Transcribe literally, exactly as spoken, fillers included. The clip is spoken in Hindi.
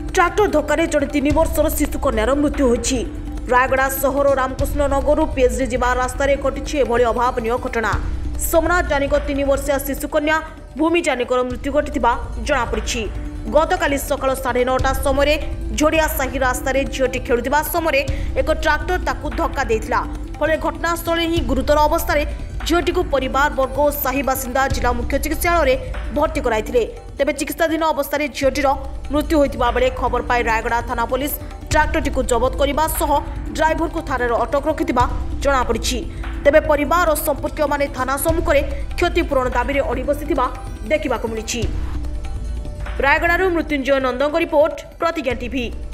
ट्राक्टर धक्का जड़े तीन वर्षर शिशु कन्यार मृत्यु होती। रायगड़ा सहर रामकृष्ण नगर पीएचडी जा रास्त घटी अभावन घटना। सोमनाथ जानिक तीन वर्षीय शिशु कन्या भूमि जानिकर मृत्यु घटी जमापड़ी। गतकाली सकाल साढ़े नौटा समय जोड़िया साही रास्त झीटी खेलुवा समय एक ट्राक्टर ताकू धक्का देता। फल घटनास्थल ही गुरुतर अवस्था झीटी को परिवार वर्ग और साही बासिंदा जिला मुख्य चिकित्सालय भर्ती कराई। तेज चिकित्साधीन अवस्था झीटीर मृत्यु होता बेले खबर पाई रायगड़ा थाना पुलिस ट्राक्टरटी को जबत करने ड्राइवर को थाना अटक रखि जमापड़ी। तेज परिवार और संपर्क माने थाना सम्मुख में क्षतिपूरण दाबी अड़ी बसी देखा मिली। Rayagada Mrityunjay Nandan report Pratigya TV.